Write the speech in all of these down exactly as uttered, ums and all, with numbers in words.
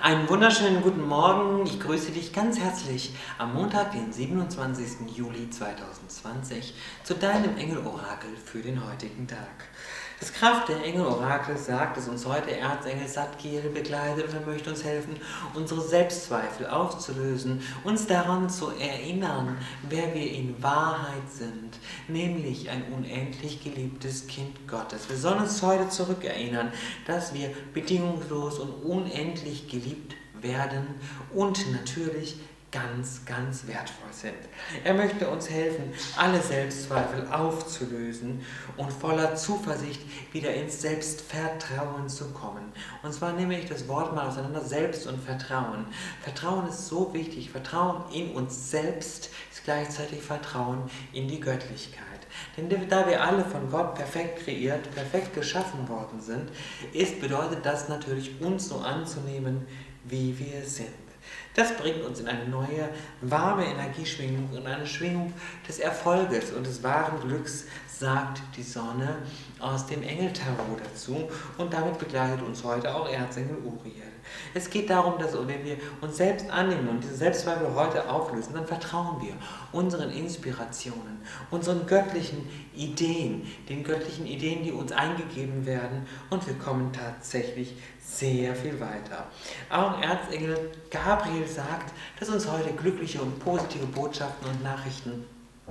Einen wunderschönen guten Morgen. Ich grüße dich ganz herzlich am Montag, den siebenundzwanzigsten Juli zweitausendzwanzig, zu deinem Engelorakel für den heutigen Tag. Das Kraft der Engelorakels sagt, dass uns heute Erzengel Zadkiel begleitet und er möchte uns helfen, unsere Selbstzweifel aufzulösen, uns daran zu erinnern, wer wir in Wahrheit sind, nämlich ein unendlich geliebtes Kind Gottes. Wir sollen uns heute zurückerinnern, dass wir bedingungslos und unendlich geliebt werden und natürlich ganz, ganz wertvoll sind. Er möchte uns helfen, alle Selbstzweifel aufzulösen und voller Zuversicht wieder ins Selbstvertrauen zu kommen. Und zwar nehme ich das Wort mal auseinander, Selbst und Vertrauen. Vertrauen ist so wichtig. Vertrauen in uns selbst ist gleichzeitig Vertrauen in die Göttlichkeit. Denn da wir alle von Gott perfekt kreiert, perfekt geschaffen worden sind, ist, bedeutet das natürlich, uns so anzunehmen, wie wir sind. Das bringt uns in eine neue, warme Energieschwingung und eine Schwingung des Erfolges und des wahren Glücks, sagt die Sonne aus dem Engeltarot dazu. Und damit begleitet uns heute auch Erzengel Uriel. Es geht darum, dass wenn wir uns selbst annehmen und diese Selbstzweifel heute auflösen, dann vertrauen wir unseren Inspirationen, unseren göttlichen Ideen, den göttlichen Ideen, die uns eingegeben werden, und wir kommen tatsächlich sehr viel weiter. Auch Erzengel Gabriel sagt, dass uns heute glückliche und positive Botschaften und Nachrichten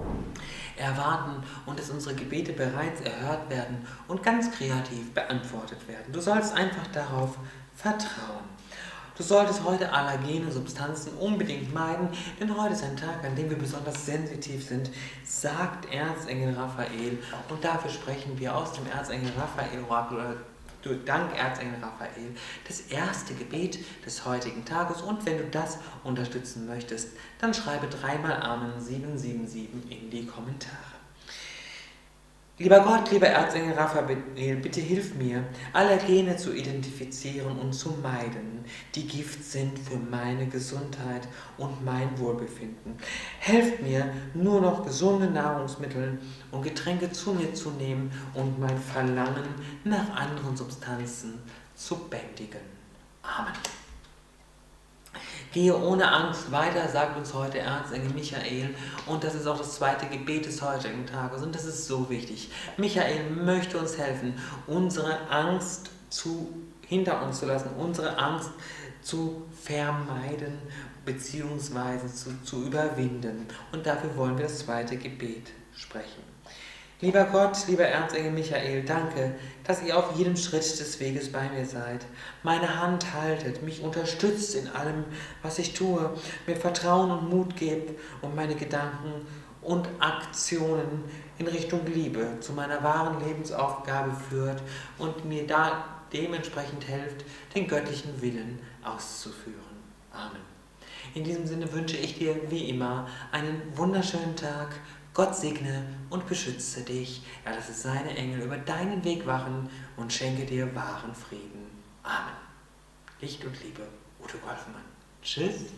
erwarten und dass unsere Gebete bereits erhört werden und ganz kreativ beantwortet werden. Du sollst einfach darauf vertrauen. Du solltest heute allergene Substanzen unbedingt meiden, denn heute ist ein Tag, an dem wir besonders sensitiv sind, sagt Erzengel Raphael. Und dafür sprechen wir aus dem Erzengel Raphael Orakel oder dank Erzengel Raphael das erste Gebet des heutigen Tages. Und wenn du das unterstützen möchtest, dann schreibe dreimal Amen sieben sieben sieben in die Kommentare. Lieber Gott, lieber Erzengel Raphael, bitte hilf mir, Allergene zu identifizieren und zu meiden, die Gift sind für meine Gesundheit und mein Wohlbefinden. Helft mir, nur noch gesunde Nahrungsmittel und Getränke zu mir zu nehmen und mein Verlangen nach anderen Substanzen zu bändigen. Amen. Gehe ohne Angst weiter, sagt uns heute Erzengel Michael, und das ist auch das zweite Gebet des heutigen Tages und das ist so wichtig. Michael möchte uns helfen, unsere Angst zu, hinter uns zu lassen, unsere Angst zu vermeiden bzw. zu, zu überwinden, und dafür wollen wir das zweite Gebet sprechen. Lieber Gott, lieber Erzengel Michael, danke, dass ihr auf jedem Schritt des Weges bei mir seid, meine Hand haltet, mich unterstützt in allem, was ich tue, mir Vertrauen und Mut gebt und meine Gedanken und Aktionen in Richtung Liebe zu meiner wahren Lebensaufgabe führt und mir da dementsprechend helft, den göttlichen Willen auszuführen. Amen. In diesem Sinne wünsche ich dir wie immer einen wunderschönen Tag. Gott segne und beschütze dich. Er lasse seine Engel über deinen Weg wachen und schenke dir wahren Frieden. Amen. Licht und Liebe, Ute Golfmann. Tschüss.